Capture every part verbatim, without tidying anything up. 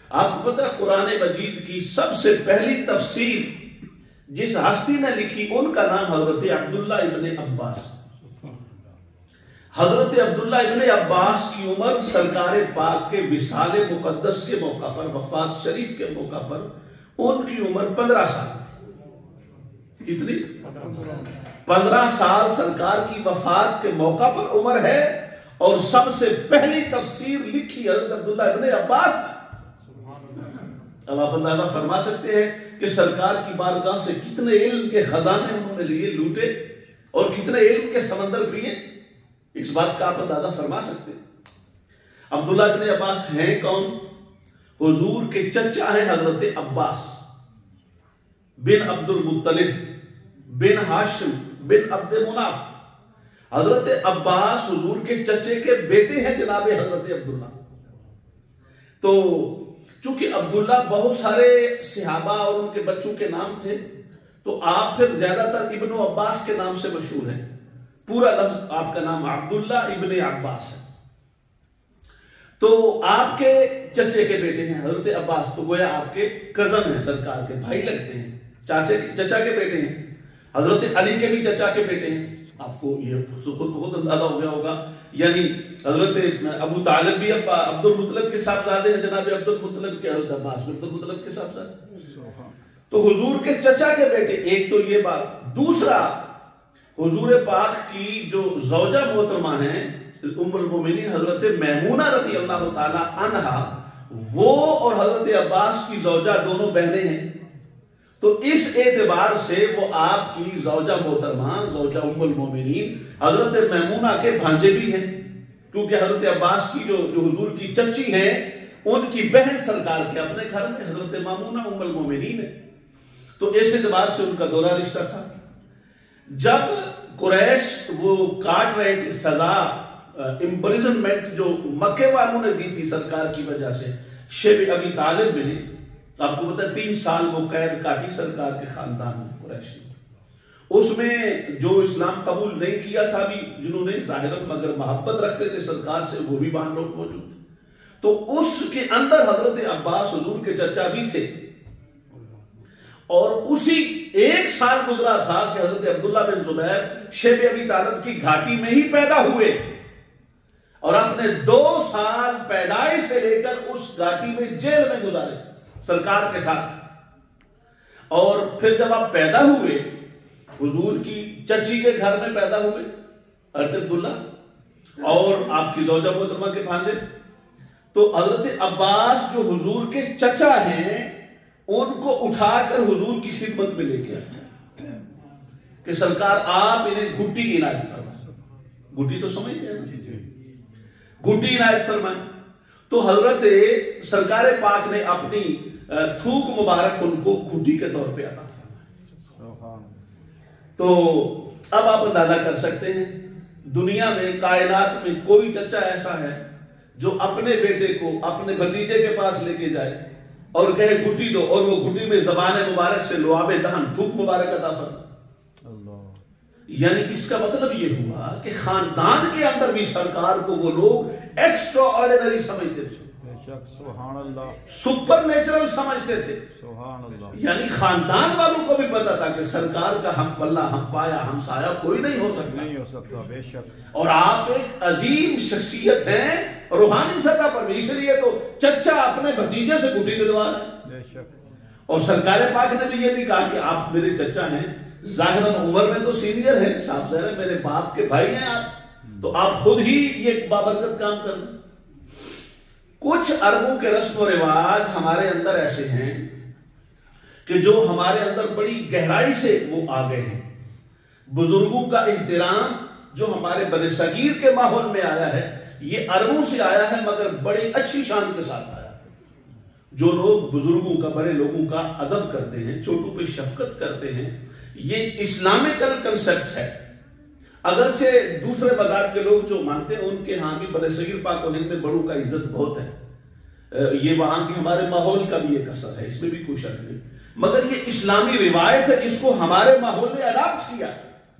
آپ کو پتہ ہے قرآن مجید کی سب سے پہلی تفسیر جس ہستی نے لکھی ان کا نام حضرت عبداللہ ابن عباس. حضرت عبداللہ ابن عباس کی عمر سرکار پاک کے وصال مقدس کے موقع پر، وفات شریف کے موقع پر ان کی عمر پندرہ سال تھی. کتنی؟ پندرہ سال سرکار کی وفات کے موقع پر عمر ہے، اور سب سے پہلی تفسیر لکھی حضرت عبداللہ ابن عباس. اب آپ اندازہ فرما سکتے ہیں کہ سرکار کی بارگاہ سے کتنے علم کے خزانے انہوں نے لیے، لوٹے، اور کتنے علم کے سمندر پیے. اس بات کا آپ اندازہ فرما سکتے ہیں. عبداللہ ابن عباس ہیں کون؟ حضور کے چچا ہیں حضرت عباس بن عبد المطلب بن ہاشم بن عبد مناف. حضرت عباس حضور کے چچے کے بیٹے ہیں جناب حضرت عبداللہ. تو چونکہ عبداللہ بہت سارے صحابہ اور ان کے بچوں کے نام تھے، تو آپ پھر زیادہ تر ابن عباس کے نام سے مشہور ہیں. پورا لفظ آپ کا نام عبداللہ ابن عباس ہے. تو آپ کے چچے کے بیٹے ہیں حضرت عباس، تو گویا آپ کے کزن ہیں، سرکار کے بھائی لگتے ہیں، چاچے چچا کے بیٹے ہیں. حضرت علی کے بھی چچا کے بیٹے ہیں. آپ کو یہ خود بخود اندازہ ہو گیا ہوگا، یعنی حضرت ابو طالب بھی عبد المطلب کے صاحبزادے ہیں، جناب عبد المطلب کے، حضرت عباس بھی عبد المطلب کے صاحبزادے. تو حضور کے چچا کے بیٹے. ایک تو یہ بات. دوسرا، حضور پاک کی جو زوجہ محترمہ ہیں ام المومنین حضرت میمونہ رضی اللہ تعالی عنہا، وہ اور حضرت عباس کی زوجہ دونوں بہنیں ہیں. تو اس اعتبار سے وہ آپ کی زوجہ محترمہ، زوجہ ام المومنین حضرت میمونہ کے بھانجے بھی ہیں، کیونکہ حضرت عباس کی جو جو حضور کی چچی ہیں ان کی بہن سرکار کے اپنے گھر میں حضرت میمونہ ام المومنین ہے. تو اس اعتبار سے ان کا دوہرا رشتہ تھا. جب قریش وہ کاٹ رہے تھے سزا، امپریزنمنٹ جو مکے والوں نے دی تھی سرکار کی وجہ سے، شیب ابی طالب نے، آپ کو پتہ ہے تین سال وہ قید کاٹی سرکار کے خاندان میں قریشی. اس میں جو اسلام قبول نہیں کیا تھا بھی، جنہوں نے ظاہراً مگر محبت رکھتے تھے سرکار سے، وہ بھی وہاں لوگ موجود تھے. تو اس کے اندر حضرت عباس حضور کے چچا بھی تھے. اور اسی ایک سال گزرا تھا کہ حضرت عبداللہ بن زبیر شیب ابی طالب کی گھاٹی میں ہی پیدا ہوئے، اور اپنے دو سال پیدائش سے لے کر اس گھاٹی میں جیل میں گزارے سرکار کے ساتھ. اور پھر جب آپ پیدا ہوئے حضور کی چچی کے گھر میں پیدا ہوئے حضرت عبداللہ اور آپ کی زوجہ محترمہ کے بھانجے، تو حضرت عباس جو حضور کے چچا ہیں ان کو اٹھا کر حضور کی خدمت میں لے کے آئے کہ سرکار آپ انہیں گھٹی عنایت فرمائیں. گھٹی تو سمجھتے ہیں، گھٹی عنایت فرمائیں. تو حضرت سرکار پاک نے اپنی تھوک مبارک ان کو گھٹی کے طور پہ عطا فرمائی. تو اب آپ اندازہ کر سکتے ہیں دنیا میں، کائنات میں کوئی چچا ایسا ہے جو اپنے بیٹے کو اپنے بھتیجے کے پاس لے کے جائے اور کہے گھٹی دو، اور وہ گھٹی میں زبان مبارک سے لعاب دہن تھوک مبارک عطا فرمائے. یعنی اس کا مطلب یہ ہوا کہ خاندان کے اندر بھی سرکار کو وہ لوگ ایکسٹرا آرڈینری سمجھتے تھے، سبحان اللہ، سپر نیچرل سمجھتے تھے. سبحان اللہ. یعنی خاندان والوں کو بھی پتا تھا کہ سرکار کا ہم پلہ، ہم پایا، ہم سایہ کوئی نہیں ہو سکتا، نہیں ہو سکتا. بے شک. اور آپ ایک عظیم شخصیت ہیں روحانی سطح پر بھی، اس لیے تو چچا اپنے بھتیجے سے گھٹی دلوا رہے ہیں. بے شک. اور سرکار پاک نے بھی یہ نہیں کہا کہ آپ میرے چچا ہیں، ظاہراً عمر میں تو سینئر ہیں، صاحب ظاہر میرے باپ کے بھائی ہیں آپ، تو آپ خود ہی یہ بابرکت کام کر دیں. کچھ عربوں کے رسم و رواج ہمارے اندر ایسے ہیں کہ جو ہمارے اندر بڑی گہرائی سے وہ آ گئے ہیں. بزرگوں کا احترام جو ہمارے بر صغیر کے ماحول میں آیا ہے، یہ عربوں سے آیا ہے، مگر بڑے اچھی شان کے ساتھ آیا ہے. جو لوگ بزرگوں کا، بڑے لوگوں کا ادب کرتے ہیں، چھوٹوں پہ شفقت کرتے ہیں، یہ اسلامکل کنسپٹ ہے. اگرچہ دوسرے مذہب کے لوگ جو مانتے ہیں ان کے ہاں بھی بر صغیر پاک و ہند میں بڑوں کا عزت بہت ہے، یہ وہاں کی ہمارے ماحول کا بھی ایک اثر ہے، اس میں بھی کوئی شک نہیں. مگر یہ اسلامی روایت ہے، اس کو ہمارے ماحول میں اڈاپٹ کیا.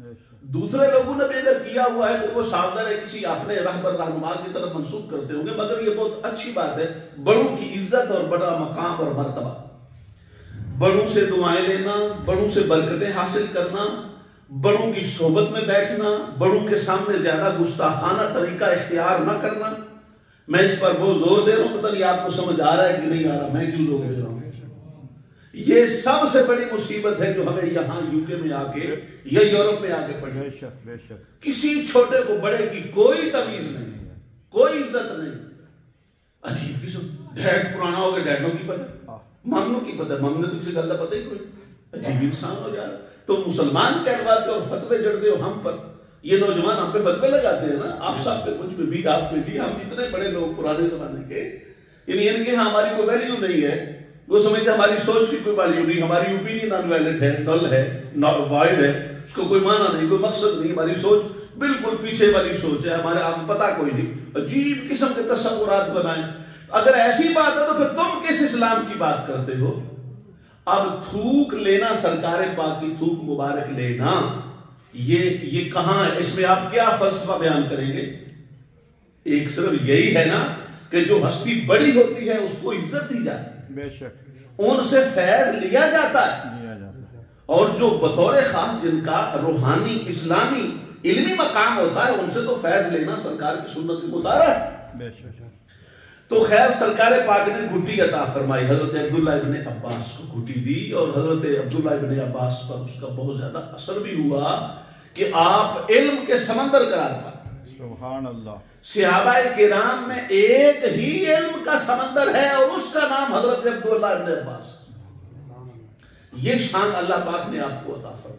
دوسرے لوگوں نے بھی اگر کیا ہوا ہے تو وہ ساودھان ہے کسی اپنے رہبر رہنما کی طرف منسوخ کرتے ہوں گے، مگر یہ بہت اچھی بات ہے، بڑوں کی عزت اور بڑا مقام اور مرتبہ، بڑوں سے دعائیں لینا، بڑوں سے برکتیں حاصل کرنا، بڑوں کی صحبت میں بیٹھنا، بڑوں کے سامنے زیادہ گستاخانہ طریقہ اختیار نہ کرنا۔ میں اس پر بہت زور دے رہا ہوں، پتہ نہیں آپ کو سمجھ آ رہا ہے کہ نہیں آ رہا، میں کیوں زور دے رہا ہوں۔ یہ سب سے بڑی مصیبت ہے جو ہمیں یہاں یو کے میں آ کے یا یورپ میں آ کے پڑی۔ بے شک بے شک، کسی چھوٹے کو بڑے کی کوئی تمیز نہیں، کوئی عزت نہیں۔ عجیب قسم، ڈیڈ پرانا ہو گیا، ڈیڈوں کی پتہ، مامنوں کی پتہ، مامنے تو کسی گل کا پتہ ہی کوئی، عجیب انسان ہو جا رہا۔ تو مسلمان کہلواتے اور فتوے جڑتے ہو ہم پر، یہ نوجوان ہم پہ فتوے لگاتے ہیں نا، آپ سب پہ، کچھ پہ بھی، آپ پہ بھی، ہم جتنے بڑے لوگ پرانے زمانے کے، یعنی ان کے ہماری کوئی ویلیو نہیں ہے، وہ سمجھتے ہماری سوچ کی کوئی ویلیو نہیں، ہماری اوپینین ان ویلڈ ہے، نل ہے، وائڈ ہے، اس کو کوئی معنی نہیں، کوئی مقصد نہیں، ہماری سوچ بالکل پیچھے والی سوچ ہے، ہمارے آپ کو پتہ کوئی نہیں، عجیب قسم کے تصورات بنائیں۔ اگر ایسی بات ہے تو پھر تم کس اسلام کی بات کرتے ہو؟ اب تھوک لینا، سرکار پاک کی تھوک مبارک لینا، یہ یہ کہاں ہے؟ اس میں آپ کیا فلسفہ بیان کریں گے؟ ایک صرف یہی ہے نا کہ جو ہستی بڑی ہوتی ہے اس کو عزت دی جاتی ہے، بے شک ان سے فیض لیا جاتا ہے، لیا جاتا ہے، اور جو بطور خاص جن کا روحانی اسلامی علمی مقام ہوتا ہے ان سے تو فیض لینا سرکار کی سنت مطالعہ ہے۔ بے شک تو خیر سرکار پاک نے گھٹی عطا فرمائی، حضرت عبداللہ ابن عباس کو گھٹی دی، اور حضرت عبداللہ ابن عباس پر اس کا بہت زیادہ اثر بھی ہوا کہ آپ علم کے سمندر قرار پائے۔ سبحان اللہ، صحابہ کرام میں ایک ہی علم کا سمندر ہے اور اس کا نام حضرت عبداللہ ابن عباس، یہ شان اللہ پاک نے آپ کو عطا فرمائی۔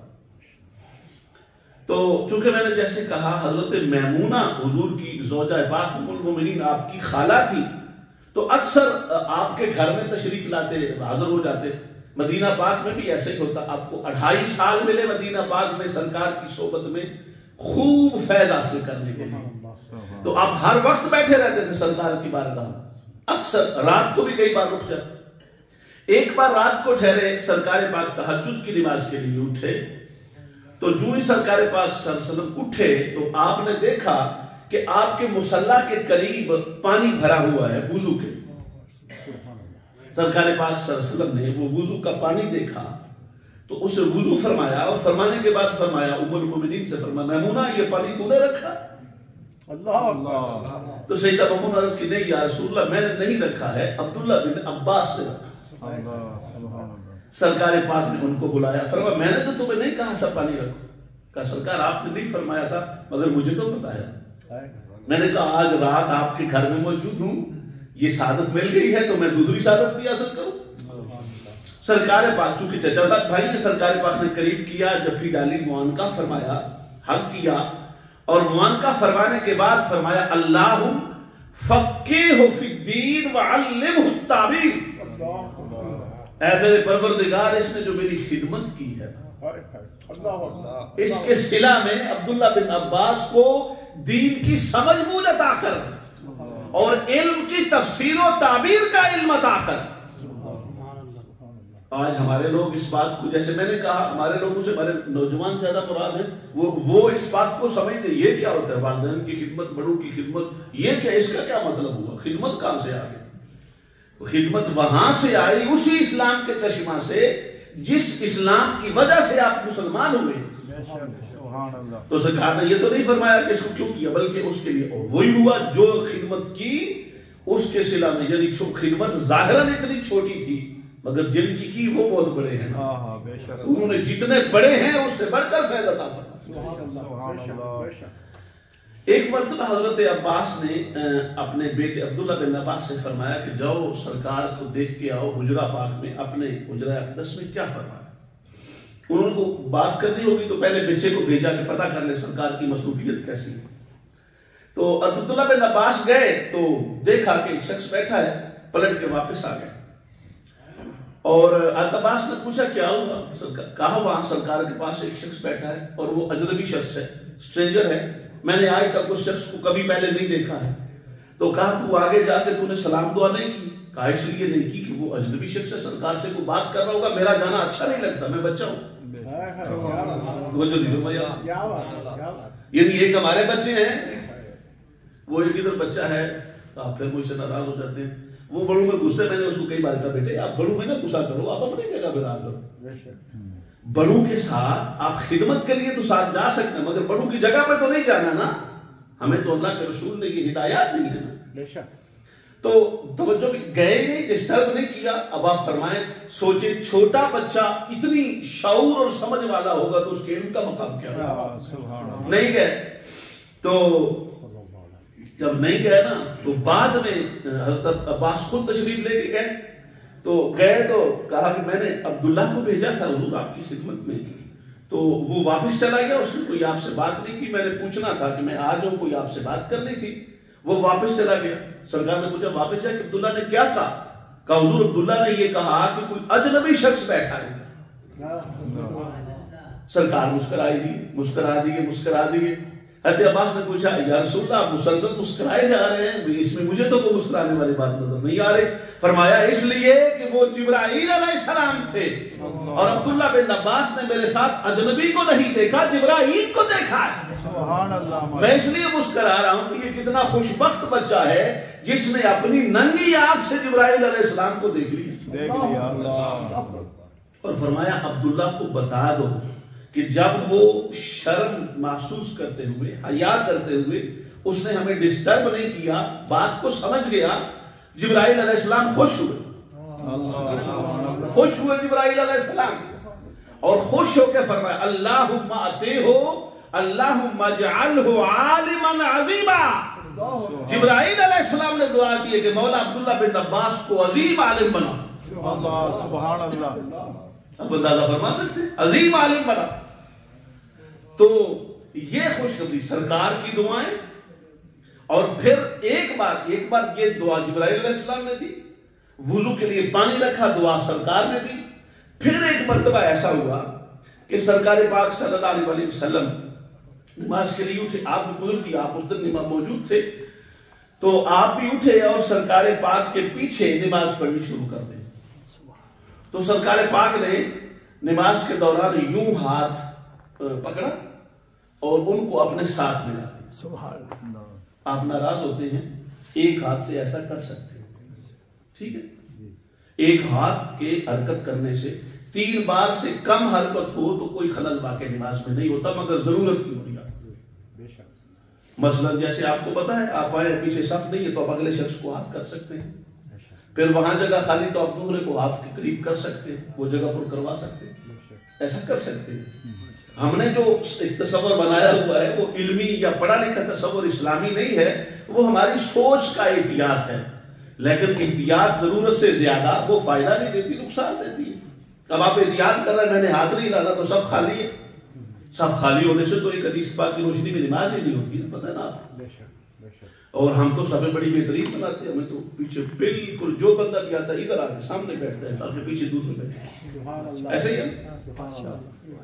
تو چونکہ میں نے جیسے کہا حضرت میمونہ حضور کی زوجہ پاک ام المومنین آپ کی خالہ تھی، تو اکثر آپ کے گھر میں تشریف لاتے، حاضر ہو جاتے۔ مدینہ پاک میں بھی ایسے ہی ہوتا، آپ کو اڑھائی سال ملے مدینہ پاک میں سرکار کی صحبت میں خوب فیض حاصل کرنے کے لیے، تو آپ ہر وقت بیٹھے رہتے تھے سرکار کی بارگاہ میں، اکثر رات کو بھی کئی بار رک جاتے۔ ایک بار رات کو ٹھہرے، سرکار پاک تہجد کی نماز کے لیے اٹھے، تو جو ہی سرکار پاک صلی اللہ علیہ وسلم اٹھے تو آپ نے دیکھا کہ آپ کے مصلی کے قریب پانی بھرا ہوا ہے وضو کے۔ سرکار پاک صلی اللہ علیہ وسلم نے وہ وضو کا پانی دیکھا تو اسے وضو فرمایا، اور فرمانے کے بعد فرمایا ام المومنین سے فرمایا میمونہ یہ پانی تو نے رکھا؟ اللہ اللہ، تو سیدہ میمونہ عرض کی نہیں یا رسول اللہ میں نے نہیں رکھا ہے، عبداللہ بن عباس نے رکھا۔ اللہ سبحان اللہ، سرکار پاک نے ان کو بلایا، فرمایا میں نے تو تمہیں نہیں کہا تھا پانی رکھو، کہا سرکار آپ نے نہیں فرمایا تھا مگر مجھے تو پتا ہے، میں نے کہا آج رات آپ کے گھر میں موجود ہوں، یہ سعادت مل گئی ہے تو میں دوسری سعادت بھی حاصل کروں۔ سرکار پاک چونکہ چچا صاحب بھائی ہیں، سرکار پاک نے قریب کیا، جبھی ڈالی، معانقہ فرمایا، حق کیا، اور معانقہ فرمانے کے بعد فرمایا اللہم فقہہ فی الدین وعلمہ التعبیر، اے میرے پروردگار اس نے جو میری خدمت کی ہے اس کے صلہ میں عبداللہ بن عباس کو دین کی سمجھ بوجھ عطا کر اور علم کی تفسیر و تعبیر کا علم عطا کر۔ آج ہمارے لوگ اس بات کو، جیسے میں نے کہا ہمارے لوگوں سے ہمارے نوجوان زیادہ مراد ہیں، وہ وہ اس بات کو سمجھتے ہیں یہ کیا ہوتا ہے، والدین کی خدمت، بڑوں کی خدمت، یہ کیا، اس کا کیا مطلب ہوا، خدمت کہاں سے آ گئی؟ خدمت وہاں سے آئی اسی اسلام کے چشمہ سے جس اسلام کی وجہ سے آپ مسلمان ہوئے۔ سبحان اللہ، تو سرکار نے یہ تو نہیں فرمایا کہ اس کو کیوں کیا، بلکہ اس کے لیے اور وہی ہوا جو خدمت کی اس کے صلہ میں، یعنی خدمت ظاہراً اتنی چھوٹی تھی مگر جن کی کی وہ بہت بڑے ہیں، ہاں ہاں بے شک، انہوں نے جتنے بڑے ہیں اس سے بڑھ کر فیض عطا فرمایا۔ سبحان اللہ، ایک مرتبہ حضرت عباس نے اپنے بیٹے عبداللہ بن عباس سے فرمایا کہ جاؤ سرکار کو دیکھ کے آؤ حجرہ پاک میں، اپنے حجرہ اقدس میں کیا فرمایا۔ انہوں کو بات کرنی ہوگی تو پہلے بچے کو بھیجا کہ پتہ کر لے سرکار کی مصروفیت کیسی ہے۔ تو عبداللہ بن عباس گئے تو دیکھا کہ ایک شخص بیٹھا ہے، پلٹ کے واپس آ گئے، اور عباس نے پوچھا کیا ہوا، کہا وہاں سرکار کے پاس ایک شخص بیٹھا ہے اور وہ اجنبی شخص ہے، اسٹرینجر ہے، میں نے آج تک اس شخص کو کبھی پہلے نہیں دیکھا ہے۔ تو کہا تو آگے جا کے تو نے سلام دعا نہیں کی؟ کہا اس لیے نہیں کی کہ وہ اجنبی شخص ہے، سرکار سے کوئی بات کر رہا ہوگا، میرا جانا اچھا نہیں لگتا، میں بچہ ہوں۔ وہ جو نہیں بھائی یعنی ایک ہمارے بچے ہیں، وہ ایک ادھر بچہ ہے، آپ پھر مجھ سے ناراض ہو جاتے ہیں، وہ بڑوں میں گھستے، میں نے اس کو کئی بار کہا بیٹے آپ بڑوں میں نہ گھسا کرو، آپ اپنی جگہ پہ رہا کرو۔ بڑوں کے ساتھ آپ خدمت کے لیے تو ساتھ جا سکتے ہیں، مگر بڑوں کی جگہ پہ تو نہیں جانا نا، ہمیں تو اللہ کے رسول نے یہ ہدایات دی ہے نا۔ تو توجہ بھی گئے نہیں، ڈسٹرب نہیں کیا۔ اب آپ فرمائیں، سوچے چھوٹا بچہ اتنی شعور اور سمجھ والا ہوگا تو اس کے علم کا مقام کیا ہوگا؟ نہیں گئے۔ تو جب نہیں گئے نا تو بعد میں حضرت عباس خود تشریف لے کے گئے، تو گئے تو کہا کہ میں نے عبداللہ کو بھیجا تھا حضور آپ کی خدمت میں، تو وہ واپس چلا گیا، اس نے کوئی آپ سے بات نہیں کی، میں نے پوچھنا تھا کہ میں آ جاؤں، کوئی آپ سے بات کرنی تھی، وہ واپس چلا گیا۔ سرکار نے پوچھا واپس جا کہ عبداللہ نے کیا کہا؟ کہا حضور عبداللہ نے یہ کہا کہ کوئی اجنبی شخص بیٹھا ہے۔ سرکار مسکرائی دی مسکرا دیے مسکرا دیے حضرت عباس نے پوچھا یا رسول اللہ آپ مسلسل مسکرائے جا رہے ہیں، اس میں مجھے تو کوئی مسکرانے والی بات نظر نہیں آ رہی۔ فرمایا اس لیے کہ وہ جبرائیل علیہ السلام تھے، اور عبداللہ بن عباس نے میرے ساتھ اجنبی کو نہیں دیکھا، جبرائیل کو دیکھا ہے۔ سبحان اللہ۔ میں اس لیے مسکرا رہا ہوں کہ یہ کتنا خوش بخت بچہ ہے جس نے اپنی ننگی آنکھ سے جبرائیل علیہ السلام کو دیکھ لیا۔ دیکھ لیا اللہ۔ اور فرمایا عبداللہ کو بتا دو کہ جب وہ شرم محسوس کرتے ہوئے، حیا کرتے ہوئے اس نے ہمیں ڈسٹرب نہیں کیا، بات کو سمجھ گیا، جبرائیل علیہ السلام خوش ہوئے، خوش ہوئے جبرائیل علیہ السلام، اور خوش ہو کے فرمایا اللہم آتے ہو اللہم اجعلہ عالما عظیما۔ جبرائیل علیہ السلام نے دعا کی کہ مولا عبداللہ بن عباس کو عظیم عالم بنا۔ اللہ سبحان اللہ۔ اب اندازہ فرما سکتے ہیں، عظیم عالم بنا۔ تو یہ خوشخبری سرکار کی دعائیں، اور پھر ایک بار ایک بار یہ دعا جبرائیل علیہ السلام نے دی، وضو کے لیے پانی رکھا، دعا سرکار نے دی۔ پھر ایک مرتبہ ایسا ہوا کہ سرکار پاک صلی اللہ علیہ وسلم نماز کے لیے اٹھے، آپ بھی گزر کی، آپ اس دن نماز موجود تھے، تو آپ بھی اٹھے اور سرکار پاک کے پیچھے نماز پڑھنی شروع کر دیں۔ تو سرکار پاک نے نماز کے دوران یوں ہاتھ پکڑا اور ان کو اپنے ساتھ ملا دیا۔ سبحان اللہ۔ آپ ناراض ہوتے ہیں، ایک ہاتھ سے ایسا کر سکتے ہیں، ٹھیک ہے؟ ایک ہاتھ کے حرکت کرنے سے تین بار سے کم حرکت ہو تو کوئی خلل واقع نماز میں نہیں ہوتا، مگر ضرورت کی بنیاد۔ مثلا جیسے آپ کو پتا ہے آپ آئے پیچھے صف نہیں ہے تو آپ اگلے شخص کو ہاتھ کر سکتے ہیں، پھر وہاں جگہ خالی تو آپ دوسرے کو ہاتھ کے قریب کر سکتے ہیں، وہ جگہ پر کروا سکتے ہیں، ایسا کر سکتے ہیں۔ ہم نے جو ایک تصور بنایا ہوا ہے وہ علمی یا پڑھا لکھا تصور اسلامی نہیں ہے، وہ ہماری سوچ کا احتیاط ہے، لیکن احتیاط ضرورت سے زیادہ وہ فائدہ نہیں دیتی، نقصان دیتی ہے۔ اب آپ احتیاط کر رہے ہیں میں نے ہاتھ نہیں ڈالا تو سب خالی ہے، سب خالی ہونے سے تو ایک حدیث پاک کی روشنی میں نماز ہی نہیں ہوتی ہے، پتہ ہے نا آپ۔ اور ہم تو سبیں بڑی بہترین بناتے ہیں، ہمیں تو پیچھے بالکل جو بندہ بھی آتا ہے ادھر آ کے سامنے بیٹھتا ہے، آپ کے پیچھے دوسرے بیٹھتے ہیں، ایسے ہی ہے۔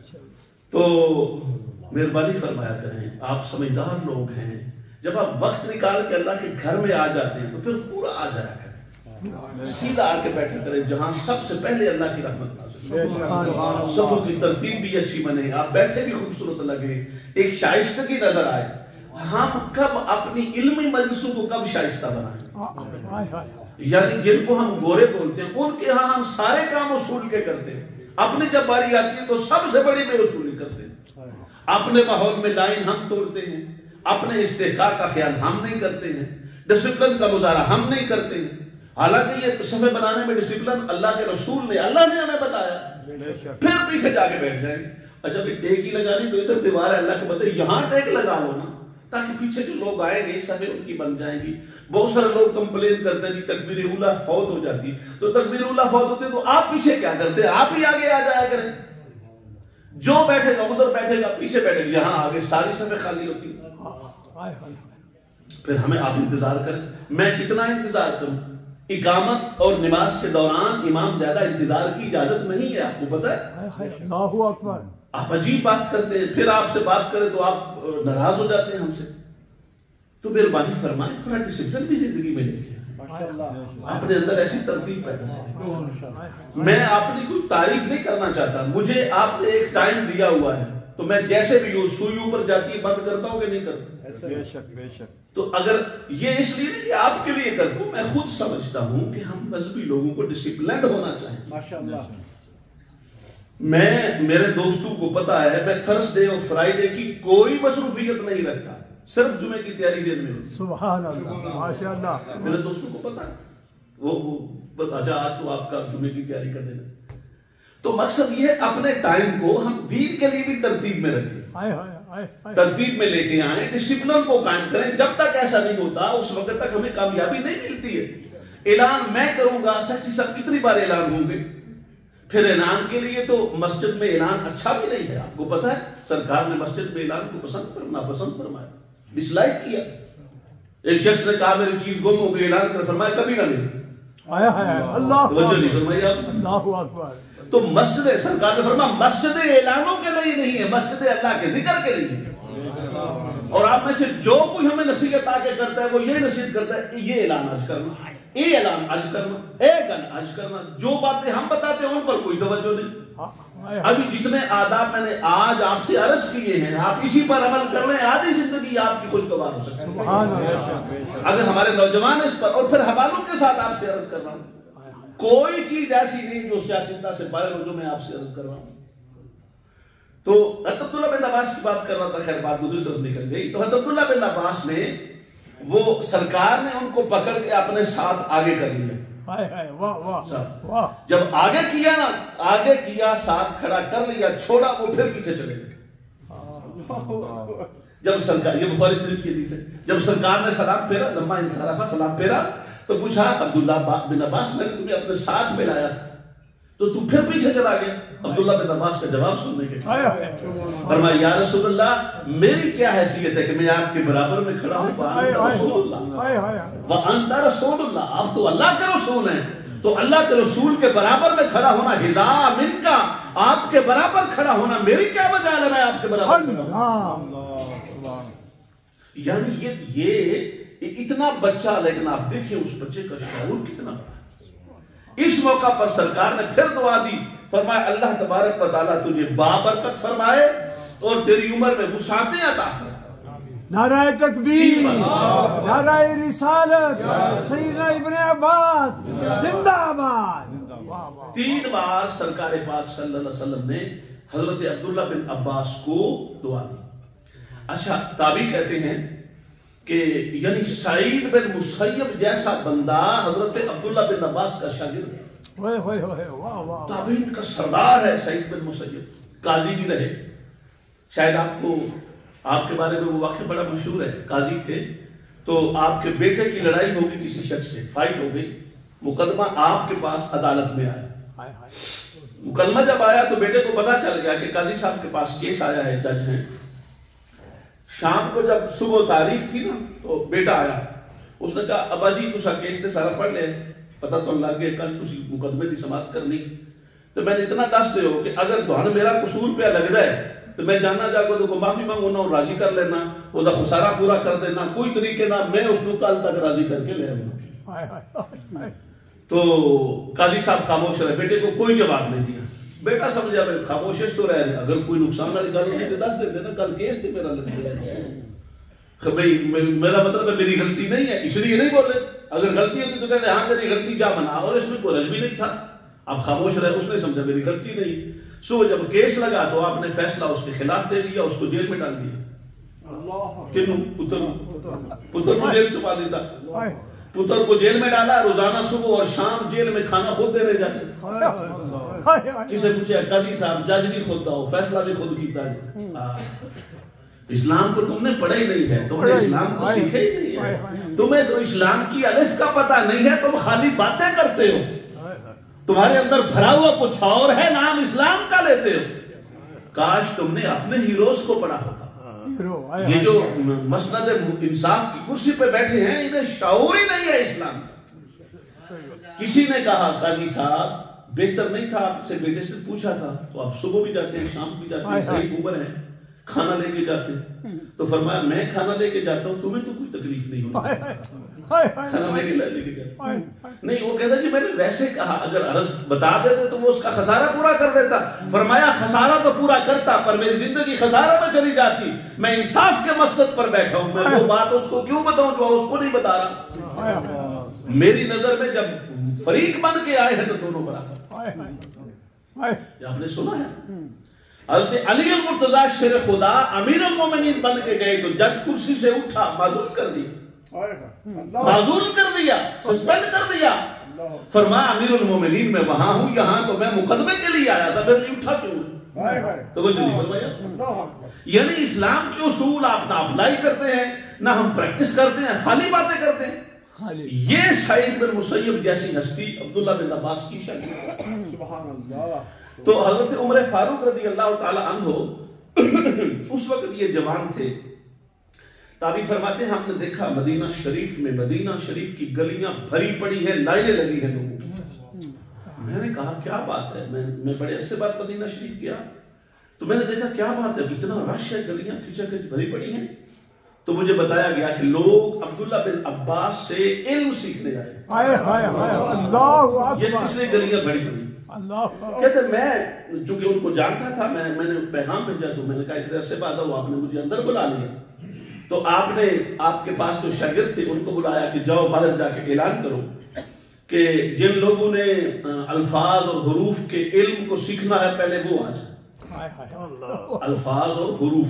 تو مہربانی فرمایا کریں، آپ سمجھدار لوگ ہیں، جب آپ وقت نکال کے اللہ کے گھر میں آ جاتے ہیں تو پھر پورا آ جایا کریں، سیدھا آ کے بیٹھا کریں جہاں سب سے پہلے اللہ کی رحمت نازل ہو، صفوں کی ترتیب بھی اچھی بنے، آپ بیٹھے بھی خوبصورت لگے، ایک شائستگی نظر آئے۔ ہم کب اپنی علمی مجلسوں کو کب شائستہ بنائیں؟ یعنی جن کو ہم گورے بولتے ہیں ان کے ہاں ہم سارے کام اصول کے کرتے ہیں، اپنی جب باری آتی ہے تو سب سے بڑی بے اصولی کرتے ہیں، اپنے ماحول میں لائن ہم توڑتے ہیں، اپنے استحقاق کا خیال ہم نہیں کرتے ہیں، ڈسپلن کا مظاہرہ ہم نہیں کرتے ہیں، حالانکہ یہ صفحے بنانے میں ڈسپلن اللہ کے رسول نے اللہ نے ہمیں بتایا۔ پھر پیچھے جا کے بیٹھ جائیں، اچھا بھی ٹیک ہی لگانی تو ادھر دیوار ہے، اللہ کے بتائے یہاں ٹیک لگا لو نا، تاکہ پیچھے جو لوگ آئیں گے صفحے ان کی بن جائیں گی۔ بہت سارے لوگ کمپلین کرتے ہیں کہ تکبیر اولیٰ فوت ہو جاتی، تو تکبیر اولیٰ فوت ہوتی ہے تو آپ پیچھے کیا کرتے ہیں؟ آپ ہی آگے آ جایا کریں، جو بیٹھے گا ادھر بیٹھے گا، پیچھے بیٹھے گا، یہاں آگے ساری صفحے خالی ہوتی ہیں۔ پھر ہمیں آپ انتظار کریں، میں کتنا انتظار کروں؟ اقامت اور نماز کے دوران امام زیادہ انتظار کی اجازت نہیں ہے، آپ کو پتہ ہے؟ اللہ اکبر۔ آپ عجیب بات کرتے ہیں، پھر آپ سے بات کریں تو آپ ناراض ہو جاتے ہیں ہم سے۔ تو مہربانی فرمائیں تھوڑا ڈسپلن بھی زندگی میں لے کے آئیں۔ اپنے اندر ایسی ترتیب پیدا ہے۔ میں اپنی کوئی تعریف نہیں کرنا چاہتا، مجھے آپ نے ایک ٹائم دیا ہوا ہے تو میں جیسے بھی ہوں سوئی اوپر جاتی ہے بند کرتا ہوں کہ نہیں کرتا؟ بے شک بے شک۔ تو اگر یہ اس لیے نہیں کہ آپ کے لیے کرتا ہوں، میں خود سمجھتا ہوں کہ ہم مذہبی لوگوں کو ڈسپلنڈ ہونا چاہیں۔ ماشاءاللہ۔ میں میرے دوستوں کو پتا ہے میں تھرسڈے اور فرائیڈے کی کوئی مصروفیت نہیں رکھتا، صرف جمعے کی تیاری ذہن میں ہوتی ہے۔ سبحان اللہ ماشاءاللہ۔ میرے دوستوں کو پتا ہے وہ وہ اچھا آج تو آپ کا جمعے کی تیاری کر دینا۔ تو مقصد یہ ہے اپنے ٹائم کو ہم دین کے لیے بھی ترتیب میں رکھیں، ہائے ہائے ہائے ہائے۔ ترتیب میں لے کے آئیں، ڈسپلن کو قائم کریں۔ جب تک ایسا نہیں ہوتا اس وقت تک ہمیں کامیابی نہیں ملتی ہے۔ اعلان میں کروں گا، سیکٹری صاحب کتنی بار اعلان ہوں گے؟ پھر اعلان کے لیے تو مسجد میں اعلان اچھا بھی نہیں ہے۔ آپ کو پتا ہے سرکار نے مسجد میں اعلان کو پسند فرما پسند فرمایا، ڈس لائک کیا۔ ایک شخص نے کہا میری چیز گم ہو گئی، اعلان کر، فرمایا کبھی نہ ملی۔ ہائے ہائے اللہ توجہ نہیں فرمائی آپ نے؟ اللہ اکبر۔ تو مسجد سرکار نے فرمایا مسجد اعلانوں کے لیے نہیں ہے، مسجد اللہ کے ذکر کے لیے ہے۔ اور آپ میں سے جو کوئی ہمیں نصیحت آ کے کرتا ہے وہ یہ نصیحت کرتا ہے کہ یہ اعلان آج کرنا، یہ اعلان آج کرنا، اے گل آج کرنا۔ جو باتیں ہم بتاتے ہیں ان پر کوئی توجہ نہیں۔ ابھی جتنے آداب میں نے آج آپ سے عرض کیے ہیں آپ اسی پر عمل کر لیں، آدھی زندگی آپ کی خوشگوار ہو سکتی ہے اگر ہمارے نوجوان اس پر۔ اور پھر حوالوں کے ساتھ آپ سے عرض کر رہا ہوں، کوئی چیز ایسی نہیں جو سیاستہ سے باہر ہو جو میں آپ سے عرض کر رہا ہوں۔ تو حضرت عبداللہ بن عباس کی بات کر رہا تھا، خیر بات دوسری طرف نکل گئی۔ تو حضرت عبداللہ بن عباس نے وہ سرکار نے ان کو پکڑ کے اپنے ساتھ آگے کر لیا۔ ہائے ہائے واہ واہ واہ۔ جب آگے کیا نا، آگے کیا، ساتھ کھڑا کر لیا، چھوڑا، وہ پھر پیچھے چلے گئے۔ جب سرکار، یہ بخاری شریف کی حدیث ہے، جب سرکار نے سلام پھیرا، لمبا انصرافہ سلام پھیرا تو پوچھا عبداللہ بن عباس میں نے تمہیں اپنے ساتھ میں لایا تھا تو تم پھر پیچھے چلا گیا؟ عبداللہ بن عباس کا جواب سننے کے فرمایا یا رسول اللہ میری کیا حیثیت ہے کہ میں آپ کے برابر میں کھڑا ہوں؟ وَأَنْتَ رسول اللہ، وَأَنْتَ رسول اللہ، آپ تو اللہ کے رسول ہیں، تو اللہ کے رسول کے برابر میں کھڑا ہونا، حذاء من کا، آپ کے برابر کھڑا ہونا میری کیا وجہ ہے میں آپ کے برابر کھڑا ہوں؟ یعنی یہ یہ اتنا بچہ، لیکن آپ دیکھیں اس بچے کا شعور کتنا بڑا۔ اس موقع پر سرکار نے پھر دعا دی، فرمایا اللہ تبارک و تعالیٰ تجھے بابرکت فرمائے اور تیری عمر میں وسعتیں عطا فرمائے۔ نعرہ تکبیر، نعرہ رسالت، سیدنا ابن عباس زندہ آباد۔ تین بار سرکار پاک صلی اللہ علیہ وسلم نے حضرت عبداللہ بن عباس کو دعا دی۔ اچھا تابعی کہتے ہیں کہ یعنی سعید بن مسیب جیسا بندہ حضرت عبداللہ بن عباس کا شاگرد ہے، ہوئے ہوئے ہوئے واہ واہ۔ تابعین کا سردار ہے سعید بن مسیب، قاضی بھی رہے۔ شاید آپ کو، آپ کے بارے میں وہ واقعہ بڑا مشہور ہے، قاضی تھے تو آپ کے بیٹے کی لڑائی ہوگی کسی شخص سے، فائٹ ہو گئی، مقدمہ آپ کے پاس عدالت میں آیا۔ مقدمہ جب آیا تو بیٹے کو پتا چل گیا کہ قاضی صاحب کے پاس کیس آیا ہے، جج ہیں۔ شام کو جب صبح تاریخ تھی نا تو بیٹا آیا، اس نے کہا ابا جی تسا کیس تے سارا پڑھ لے، پتا تو لگ گیا کل تسی مقدمے دی سماعت کرنی، تو میں نے اتنا دس دے ہو کہ اگر تہن میرا قصور پہ لگدا ہے تو میں جانا جا کے کو معافی مانگنا اور راضی کر لینا، وہ دا خسارہ پورا کر دینا، کوئی طریقے نہ میں اس کو کل تک راضی کر کے لے آؤں۔ تو قاضی صاحب خاموش رہے، بیٹے کو کوئی جواب نہیں دیا۔ بیٹا سمجھا میں خاموش تو رہ رہے، اگر کوئی نقصان والی گل ہوتی تو دس دیتے نا، کل کیس تے میرا لگ گیا، بھائی میرا مطلب ہے میری غلطی نہیں ہے، اس لیے نہیں بول رہے، اگر غلطی ہوتی تو کہتے ہاں میری غلطی جا منا، اور اس میں کوئی رج بھی نہیں تھا، آپ خاموش رہے، اس نے سمجھا میری غلطی نہیں۔ سو جب کیس لگا تو آپ نے فیصلہ اس کے خلاف دے دیا، اس کو جیل میں ڈال دیا۔ کنوں پتر پتر کو جیل چھپا دیتا، پتر کو جیل میں ڈالا، روزانہ صبح اور شام جیل میں کھانا خود دینے جاتے۔ کسے پوچھا قاضی صاحب جج بھی خود داؤ، فیصلہ بھی خود کیتا ہے۔ اسلام کو تم نے پڑھا ہی نہیں ہے، تم نے اسلام کو سیکھا ہی نہیں ہے، تمہیں تو اسلام کی الف کا پتہ نہیں ہے، تم خالی باتیں کرتے ہو، تمہارے اندر بھرا ہوا کچھ اور ہے، نام اسلام کا لیتے ہو۔ کاش تم نے اپنے ہیروز کو پڑھا ہوتا۔ یہ جو مسند انصاف کی کرسی پہ بیٹھے ہیں انہیں شعور ہی نہیں ہے اسلام کا۔ کسی نے کہا قاضی صاحب بہتر نہیں تھا آپ سے بیٹے سے پوچھا تھا، تو آپ صبح بھی جاتے ہیں شام بھی جاتے ہیں، ضعیف عمر ہیں، کھانا لے کے جاتے تو فرمایا میں کھانا لے کے جاتا ہوں تمہیں تو کوئی تکلیف نہیں ہوتی کھانا لے کے لے کے جاتا نہیں. وہ کہتا جی میں نے ویسے کہا اگر عرض بتا دیتے تو وہ اس کا خسارہ پورا کر دیتا. فرمایا خسارہ تو پورا کرتا پر میری زندگی خسارہ میں چلی جاتی. میں انصاف کے مسجد پر بیٹھا ہوں, میں وہ بات اس کو کیوں بتاؤں جو اس کو نہیں بتا رہا. میری نظر میں جب فریق بن کے آئے ہیں تو دونوں برابر. آپ نے سنا ہے حضرت علی المرتضیٰ شیر خدا امیر المومنین بن کے گئے تو جج کرسی سے اٹھا, معزول کر دیا معزول کر دیا سسپینڈ کر دیا. فرمایا امیر المومنین میں وہاں ہوں یہاں تو میں مقدمے کے لیے آیا تھا, میرے لیے اٹھا کیوں؟ تو وہ جو نہیں فرمایا. یعنی اسلام کے اصول آپ نہ اپلائی کرتے ہیں نہ ہم پریکٹس کرتے ہیں, خالی باتیں کرتے ہیں. یہ سعید بن مسیب جیسی ہستی عبداللہ بن عباس کی شاگرد. سبحان اللہ. تو حضرت عمر فاروق رضی اللہ تعالی عنہ اس وقت یہ جوان تھے. تابعی فرماتے ہیں ہم نے دیکھا مدینہ شریف میں مدینہ شریف کی گلیاں بھری پڑی ہیں, لائنیں لگی ہیں لوگوں کی. میں نے کہا کیا بات ہے, میں میں بڑے عرصے بعد مدینہ شریف گیا تو میں نے دیکھا کیا بات ہے, اتنا رش ہے, گلیاں کھچا کھچ بھری پڑی ہیں. تو مجھے بتایا گیا کہ لوگ عبداللہ بن عباس سے علم سیکھنے آئے. یہ اس لیے گلیاں بھری پڑی. کہتے میں چونکہ ان کو جانتا تھا, میں میں نے پیغام بھیجا تو میں نے کہا ادھر سے بات ہو, آپ نے مجھے اندر بلا لیا. تو آپ نے آپ کے پاس جو شاگرد تھے ان کو بلایا کہ جاؤ باہر جا کے اعلان کرو کہ جن لوگوں نے الفاظ اور حروف کے علم کو سیکھنا ہے پہلے وہ آ جائے. الفاظ اور حروف,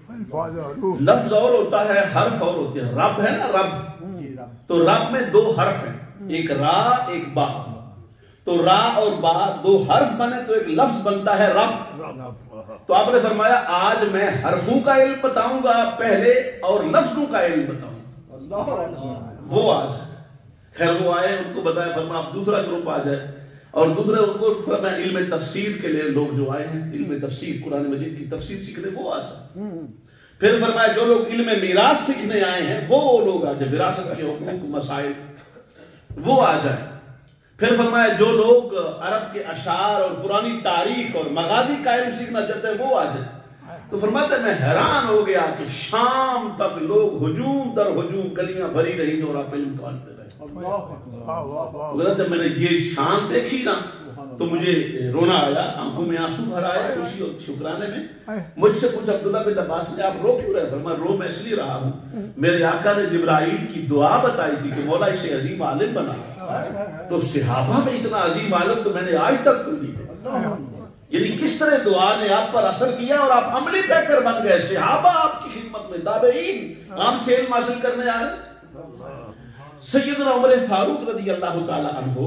لفظ اور ہوتا ہے حرف اور ہوتے ہیں. رب ہے نا رب, تو رب میں دو حرف ہیں, ایک را ایک با. تو را اور با دو حرف بنے تو ایک لفظ بنتا ہے رب. تو آپ نے فرمایا آج میں حرفوں کا علم بتاؤں گا پہلے اور لفظوں کا علم بتاؤں گا. وہ آج خیر وہ آئے, ان کو بتایا فرمایا اب دوسرا گروپ آ جائے, اور دوسرے ان کو فرمایا علم تفسیر کے لیے لوگ جو آئے ہیں علم تفسیر قرآن مجید کی تفسیر سیکھنے وہ آ جائے. پھر فرمایا جو لوگ علم میراث سیکھنے آئے ہیں وہ لوگ آ جائے, وراثت کے حقوق مسائل وہ آ جائے. پھر فرمایا جو لوگ عرب کے اشعار اور پرانی تاریخ اور مغازی کا علم سیکھنا چاہتے ہیں وہ آ جائے. تو فرماتے ہیں میں حیران ہو گیا کہ شام تک لوگ ہجوم در ہجوم گلیاں بھری رہی اور آپ علم کانٹتے رہے. میں نے یہ شان دیکھی نا تو مجھے رونا آیا, آنکھوں میں آنسو بھر آئے خوشی اور شکرانے میں. مجھ سے پوچھا عبداللہ بن عباس نے آپ رو کیوں رہے؟ فرمایا رو میں اس لیے رہا ہوں, میرے آقا نے جبرائیل کی دعا بتائی تھی کہ مولا اسے عظیم عالم بنا. تو صحابہ میں اتنا عظیم عالم تو میں نے آج تک کوئی نہیں دیکھا. یعنی کس طرح دعا نے آپ پر اثر کیا اور آپ عملی پیکر بن گئے. صحابہ آپ کی خدمت میں تابعین آپ سے علم حاصل کرنے آئے. سیدنا عمر فاروق رضی اللہ تعالی عنہ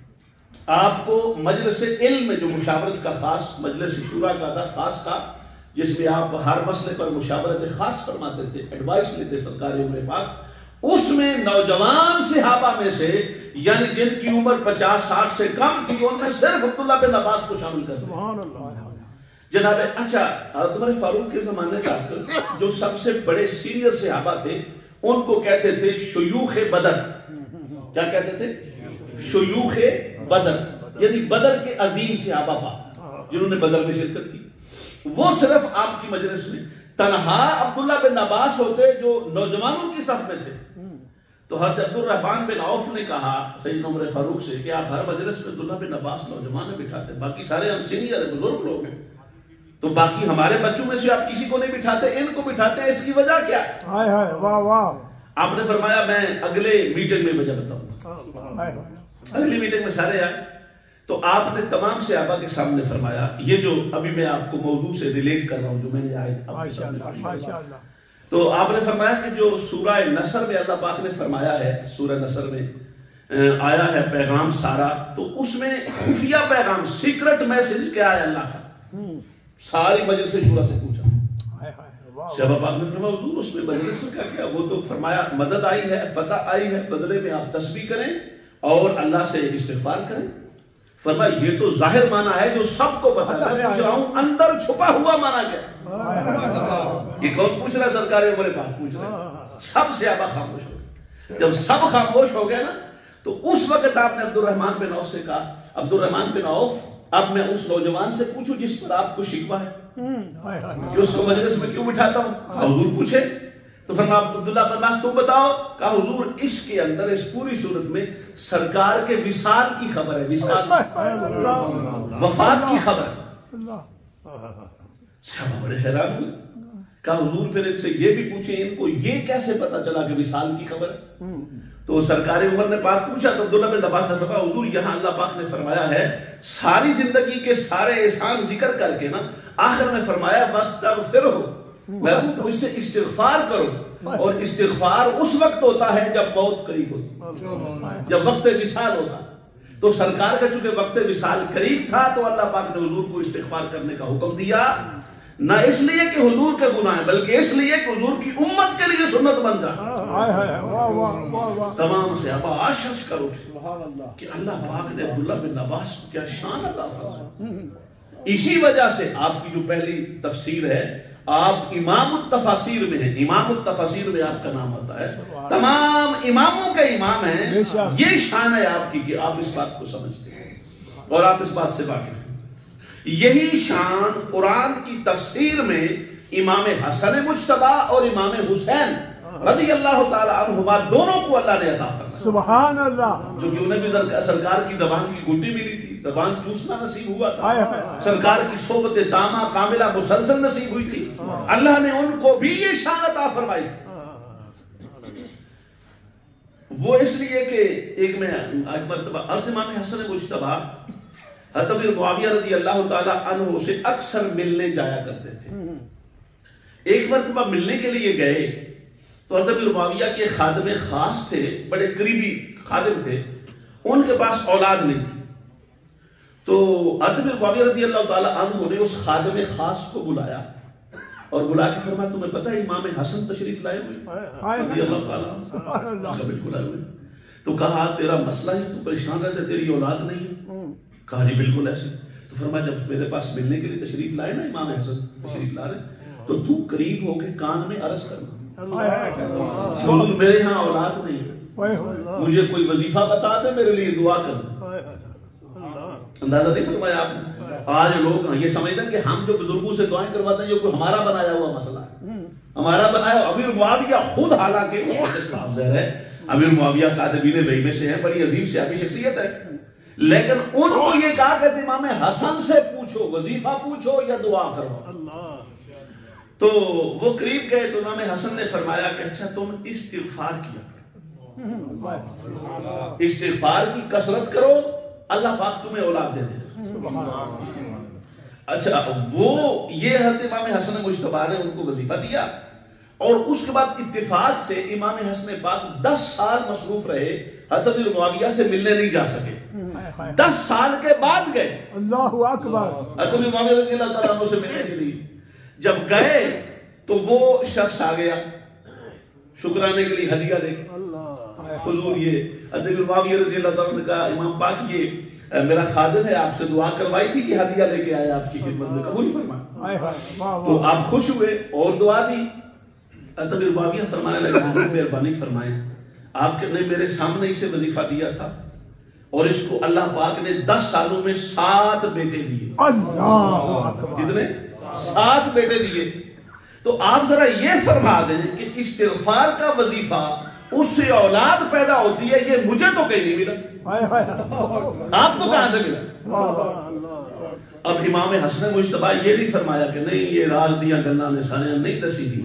آپ کو مجلس علم میں جو مشاورت کا خاص مجلس شورا کا تھا خاص کا, جس میں آپ ہر مسئلے پر مشاورت خاص فرماتے تھے, ایڈوائس لیتے سرکار عمر پاک, اس میں نوجوان صحابہ میں سے یعنی جن کی عمر پچاس ساٹھ سے کم تھی ان میں صرف عبداللہ بن عباس کو شامل کر دیا. جناب اچھا عمر فاروق کے زمانے کا جو سب سے بڑے سینئر صحابہ تھے ان کو کہتے تھے شیوخ بدر. کیا کہتے تھے؟ شیوخ بدر, یعنی بدر کے عظیم صحابہ پاک جنہوں نے بدر میں شرکت کی. وہ صرف آپ کی مجلس میں تنہا عبداللہ بن عباس ہوتے جو نوجوانوں کی صف میں تھے. تو حضرت عبد الرحمن بن عوف نے کہا سیدنا عمر فاروق سے کہ آپ ہر مجلس میں عبداللہ بن عباس نوجوان بٹھاتے, باقی سارے ہم سینئر بزرگ لوگ ہیں, تو باقی ہمارے بچوں میں سے آپ کسی کو نہیں بٹھاتے, ان کو بٹھاتے ہیں, اس کی وجہ کیا؟ واہ واہ. آپ نے فرمایا میں اگلے میٹنگ میں وجہ بتاؤں. اگلی میٹنگ میں سارے آئے تو آپ نے تمام صحابہ کے سامنے فرمایا یہ جو ابھی میں آپ کو موضوع سے ریلیٹ کر رہا ہوں جو میں نے آیت, تو آپ نے فرمایا کہ جو سورہ نصر میں اللہ پاک نے فرمایا ہے, سورہ نصر میں آیا ہے پیغام سارا, تو اس میں خفیہ پیغام سیکرٹ میسج کیا ہے اللہ کا. ساری مجلس شورا سے پوچھا, صحابہ پاک نے فرمایا حضور اس میں مجلس میں کیا کیا؟ وہ تو فرمایا مدد آئی ہے, فتح آئی ہے, بدلے میں آپ تسبیح کریں اور اللہ سے استغفار کریں. فرمایا یہ تو ظاہر معنی ہے جو سب کو پتہ ہے, میں پوچھ رہا ہوں اندر چھپا ہوا معنی کیا؟ یہ کون پوچھ رہا ہے؟ سرکار عمر پاک پوچھ رہے ہیں. سب صحابہ خاموش ہو گئے. جب سب خاموش ہو گئے نا تو اس وقت آپ نے عبد الرحمن بن عوف سے کہا, عبد الرحمن بن عوف اب میں اس نوجوان سے پوچھوں جس پر آپ کو شکوہ ہے کہ اس کو مجلس میں کیوں بٹھاتا ہوں؟ حضور پوچھے تو فرمایا عبداللہ بن عباس تم بتاؤ. کہا حضور اس کے اندر اس پوری صورت میں سرکار کے وصال کی خبر ہے، وصال وفات کی خبر ہے. صحابہ بڑے حیران ہوئے. کہا حضور پھر ان سے یہ بھی پوچھیں ان کو یہ کیسے پتا چلا کہ وصال کی خبر ہے؟ تو سرکار عمر نے پاک پوچھا تو عبداللہ بن عباس نے فرمایا حضور یہاں اللہ پاک نے فرمایا ہے ساری زندگی کے سارے احسان ذکر کر کے نا آخر میں فرمایا وَاسْتَغْفِرْهُ، محبوب مجھ سے استغفار کرو. اور استغفار اس وقت ہوتا ہے جب موت قریب ہوتی، جب وقت وصال ہوتا. تو سرکار کا چونکہ وقت وصال قریب تھا تو اللہ پاک نے حضور کو استغفار کرنے کا حکم دیا، نہ اس لیے کہ حضور کے گناہ بلکہ اس لیے کہ حضور کی امت کے لیے سنت بن جائے. تمام صحابہ آشش کر اٹھے کہ اللہ پاک نے عبداللہ بن عباس کو کیا شان عطا فرمائی. اسی وجہ سے آپ کی جو پہلی تفسیر ہے آپ امام التفاسیر میں ہیں، امام التفاسیر میں آپ کا نام ہوتا ہے، تمام اماموں کے امام ہیں. یہ شان ہے آپ کی کہ آپ اس بات کو سمجھتے ہیں اور آپ اس بات سے واقف ہیں. یہی شان قرآن کی تفسیر میں امام حسن مجتبی اور امام حسین رضی اللہ تعالی عنہما دونوں کو اللہ نے عطا فرمایا. سبحان اللہ. جو کہ انہیں بھی سرکار کی زبان کی گھٹی ملی تھی، زبان چوسنا نصیب ہوا تھا، سرکار کی صحبت تامہ کاملہ مسلسل نصیب ہوئی تھی. اللہ نے ان کو بھی یہ شان عطا فرمائی تھی. وہ اس لیے کہ ایک میں ایک مرتبہ امام حسن مجتبی حضرت امیر معاویہ رضی اللہ تعالی عنہ سے اکثر ملنے جایا کرتے تھے. ایک مرتبہ ملنے کے لیے گئے تو حضرت امیر معاویہ کے خادم خاص تھے، بڑے قریبی خادم تھے، ان کے پاس اولاد نہیں تھی. تو حضرت امیر معاویہ رضی اللہ تعالی عنہ نے اس خادم خاص کو بلایا اور بلا کے فرمایا تمہیں پتہ ہے امام حسن تشریف لائے ہوئے رضی اللہ تعالی بالکل آئے ہوئے. تو کہا تیرا مسئلہ ہے تو پریشان رہتے تیری اولاد نہیں ہے؟ کہا جی بالکل ایسے. تو فرمایا جب میرے پاس ملنے کے لیے تشریف لائے نا امام حسن تشریف لا رہے تو تو قریب ہو کے کان میں عرض کرنا حضور میرے ہاں اولاد نہیں ہے، مجھے کوئی وظیفہ بتا دے میرے لیے دعا کرنا. اندازہ نہیں فرمایا آپ نے؟ آج لوگ یہ سمجھتے ہیں کہ ہم جو بزرگوں سے دعائیں کرواتے ہیں یہ کوئی ہمارا بنایا ہوا مسئلہ ہے، ہمارا بنایا. امیر معاویہ خود حالانکہ صاحب زہر ہے، امیر معاویہ کاتبین وحی میں سے ہیں، بڑی عظیم سیاسی شخصیت ہے، لیکن ان کو یہ کہا کہ امام حسن سے پوچھو، وظیفہ پوچھو یا دعا کرو. تو وہ قریب گئے تو امام حسن نے فرمایا کہ اچھا تم استغفار کیا کرو، استغفار کی کثرت کرو، اللہ پاک تمہیں اولاد دے دے. اچھا وہ یہ حضرت امام حسن مجتبی نے ان کو وظیفہ دیا اور اس کے بعد اتفاق سے امام حسن پاک دس سال مصروف رہے، حضرت معاویہ سے ملنے نہیں جا سکے. دس سال کے بعد گئے اللہ اکبر حضرت معاویہ رضی اللہ تعالیٰ عنہ سے ملنے کے لیے. جب گئے تو وہ شخص آ گیا شکرانے کے لیے ہدیہ لے کے. حضور یہ حضرت معاویہ رضی اللہ تعالیٰ نے کہا امام پاک یہ میرا خادم ہے، آپ سے دعا کروائی تھی، یہ ہدیہ لے کے آیا آپ کی خدمت میں، قبول فرمائے. تو آپ خوش ہوئے اور دعا دی. حضرت معاویہ فرمانے لگے حضور مہربانی فرمائیں، آپ نے میرے سامنے اسے وظیفہ دیا تھا اور اس کو اللہ پاک نے دس سالوں میں سات بیٹے دیے. اللہ اکبر. کتنے؟ سات بیٹے دیے. تو آپ ذرا یہ فرما دیں کہ استغفار کا وظیفہ اس سے اولاد پیدا ہوتی ہے، یہ مجھے تو کہیں نہیں ملا، آپ کو کہاں سے ملا؟ اب امام حسن مجتبی یہ نہیں فرمایا کہ نہیں یہ راز دیا گلاں نے سارے نہیں دسی دی،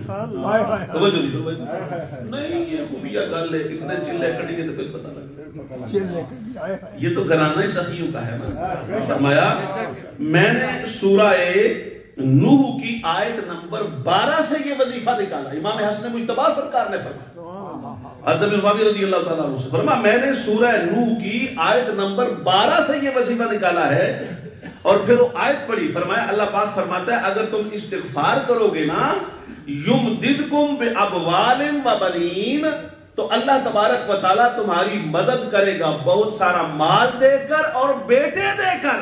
نہیں یہ خفیہ گل ہے، اتنے چلے کٹی گئے تو کچھ پتہ لگا. یہ تو گھرانہ سخیوں کا ہے. فرمایا میں نے سورہ نوح کی آیت نمبر بارہ سے یہ وظیفہ نکالا. امام حسن مجتبی سرکار نے فرمایا حضرت معاویہ رضی اللہ تعالیٰ عنہ سے فرمایا میں نے سورہ نوح کی آیت نمبر بارہ سے یہ وظیفہ نکالا ہے. اور پھر وہ آیت پڑھی. فرمایا اللہ پاک فرماتا ہے اگر تم استغفار کرو گے نا یمددکم باموال و بنین، تو اللہ تبارک و تعالیٰ تمہاری مدد کرے گا بہت سارا مال دے کر اور بیٹے دے کر.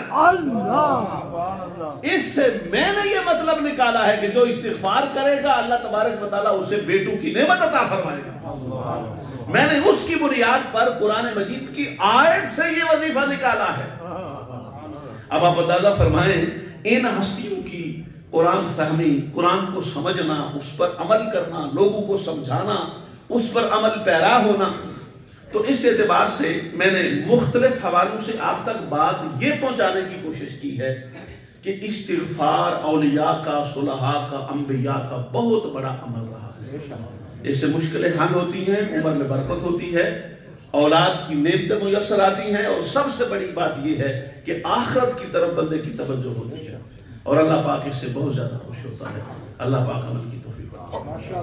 اللہ اس سے میں نے یہ مطلب نکالا ہے کہ جو استغفار کرے گا اللہ تبارک و تعالیٰ اسے بیٹوں کی نعمت عطا فرمائے گا. میں نے اس کی بنیاد پر قرآن مجید کی آیت سے یہ وظیفہ نکالا ہے. اب آپ اندازہ فرمائیں ان ہستیوں کی قرآن فہمی، قرآن کو سمجھنا، اس پر عمل کرنا، لوگوں کو سمجھانا، اس پر عمل پیرا ہونا. تو اس اعتبار سے میں نے مختلف حوالوں سے آپ تک بات یہ پہنچانے کی کوشش کی ہے کہ استغفار اولیاء کا، صلحاء کا، انبیاء کا بہت بڑا عمل رہا ہے. اس سے مشکلیں حل ہوتی ہیں، عمر میں برکت ہوتی ہے، اولاد کی نعمتیں میسر آتی ہیں، اور سب سے بڑی بات یہ ہے کہ آخرت کی طرف بندے کی توجہ ہوتی ہے، اور اللہ پاک اس سے بہت زیادہ خوش ہوتا ہے. اللہ پاک عمل کی توفیق.